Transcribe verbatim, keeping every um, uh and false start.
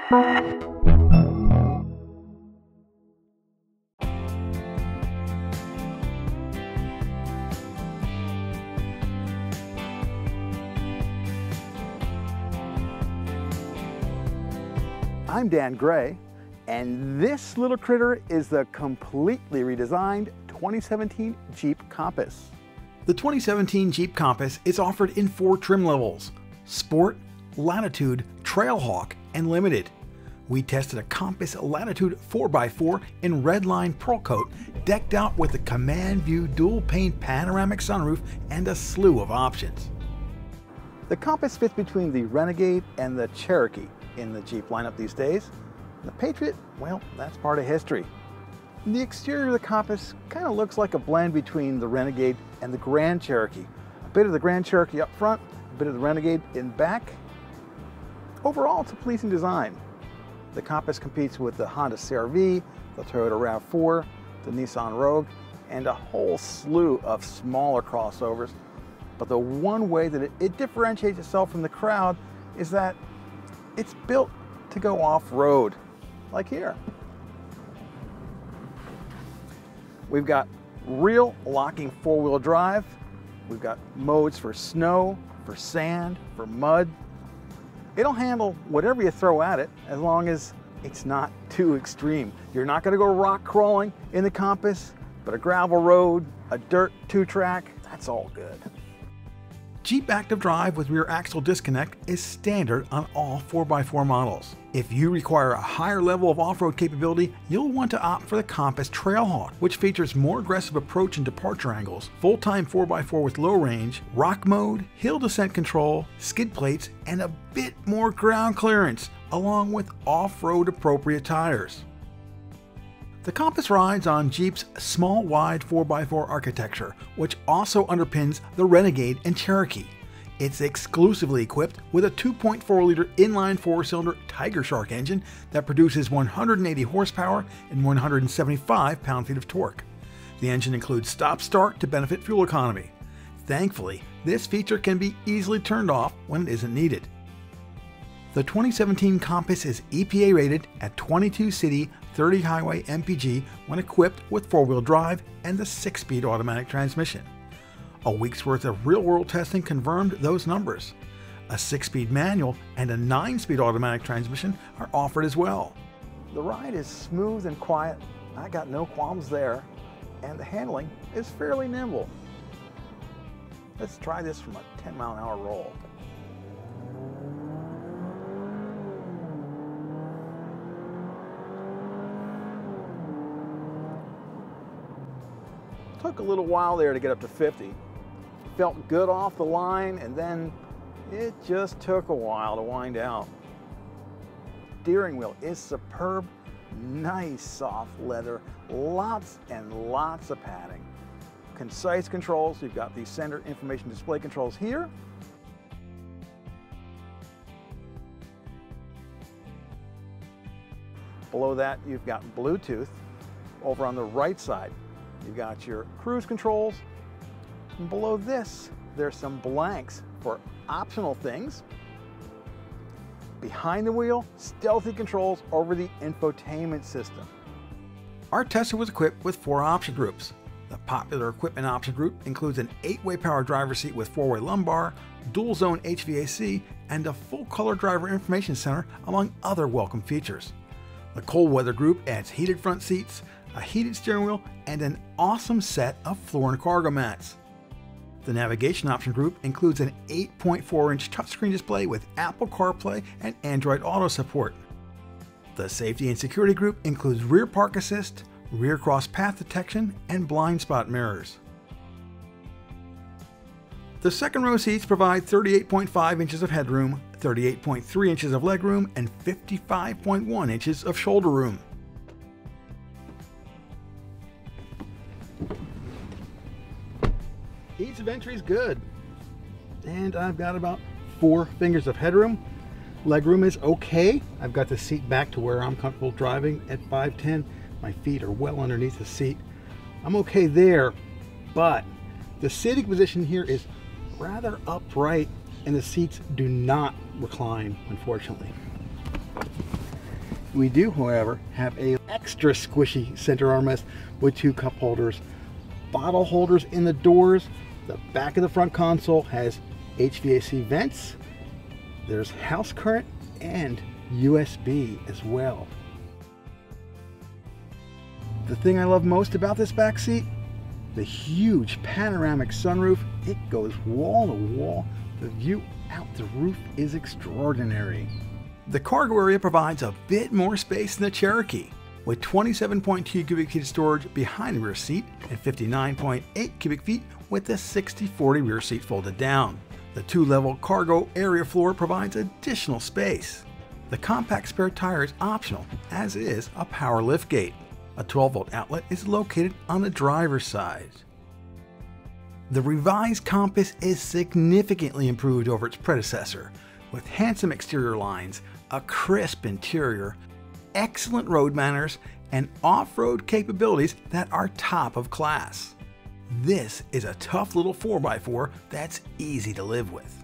I'm Dan Gray, and this little critter is the completely redesigned twenty seventeen Jeep Compass. The twenty seventeen Jeep Compass is offered in four trim levels: Sport, Latitude, Trailhawk, and Limited. We tested a Compass Latitude four by four in Redline Pearl Coat, decked out with a Command View dual pane panoramic sunroof and a slew of options. The Compass fits between the Renegade and the Cherokee in the Jeep lineup these days. The Patriot, well, that's part of history. The exterior of the Compass kind of looks like a blend between the Renegade and the Grand Cherokee. A bit of the Grand Cherokee up front, a bit of the Renegade in back. Overall, it's a pleasing design. The Compass competes with the Honda C R V, the Toyota RAV four, the Nissan Rogue, and a whole slew of smaller crossovers. But the one way that it, it differentiates itself from the crowd is that it's built to go off-road, like here. We've got real locking four-wheel drive. We've got modes for snow, for sand, for mud. It'll handle whatever you throw at it as long as it's not too extreme. You're not gonna go rock crawling in the Compass, but a gravel road, a dirt two-track, that's all good. Jeep Active Drive with rear axle disconnect is standard on all four by four models. If you require a higher level of off-road capability, you'll want to opt for the Compass Trailhawk, which features more aggressive approach and departure angles, full-time four by four with low range, rock mode, hill descent control, skid plates, and a bit more ground clearance, along with off-road appropriate tires. The Compass rides on Jeep's small wide four by four architecture, which also underpins the Renegade and Cherokee. It's exclusively equipped with a two point four liter inline four-cylinder Tigershark engine that produces one hundred eighty horsepower and one hundred seventy-five pound-feet of torque. The engine includes stop-start to benefit fuel economy. Thankfully, this feature can be easily turned off when it isn't needed. The twenty seventeen Compass is E P A rated at twenty-two city, thirty highway M P G when equipped with four-wheel drive and the six-speed automatic transmission. A week's worth of real-world testing confirmed those numbers. A six-speed manual and a nine-speed automatic transmission are offered as well. The ride is smooth and quiet. I got no qualms there. And the handling is fairly nimble. Let's try this from a ten mile an hour roll. Took a little while there to get up to fifty. Felt good off the line, and then it just took a while to wind out. Steering wheel is superb, nice soft leather, lots and lots of padding. Concise controls, you've got the center information display controls here. Below that, you've got Bluetooth. Over on the right side, you've got your cruise controls. And below this, there's some blanks for optional things. Behind the wheel, stealthy controls over the infotainment system. Our tester was equipped with four option groups. The popular equipment option group includes an eight-way power driver seat with four-way lumbar, dual zone H V A C, and a full color driver information center, among other welcome features. The cold weather group adds heated front seats, a heated steering wheel, and an awesome set of floor and cargo mats. The navigation option group includes an eight point four inch touchscreen display with Apple CarPlay and Android Auto support. The safety and security group includes rear park assist, rear cross path detection, and blind spot mirrors. The second row seats provide thirty-eight point five inches of headroom, thirty-eight point three inches of legroom, and fifty-five point one inches of shoulder room. Ease of entry is good, and I've got about four fingers of headroom. Legroom is okay. I've got the seat back to where I'm comfortable driving at five ten. My feet are well underneath the seat. I'm okay there, but the sitting position here is rather upright, and the seats do not recline, unfortunately. We do, however, have a extra squishy center armrest with two cup holders, bottle holders in the doors. The back of the front console has H V A C vents. There's house current and U S B as well. The thing I love most about this back seat, the huge panoramic sunroof. It goes wall to wall. The view out the roof is extraordinary. The cargo area provides a bit more space than the Cherokee, with twenty-seven point two cubic feet of storage behind the rear seat and fifty-nine point eight cubic feet with the sixty forty rear seat folded down. The two-level cargo area floor provides additional space. The compact spare tire is optional, as is a power liftgate. A twelve volt outlet is located on the driver's side. The revised Compass is significantly improved over its predecessor, with handsome exterior lines, a crisp interior, excellent road manners, and off-road capabilities that are top of class. This is a tough little four by four that's easy to live with.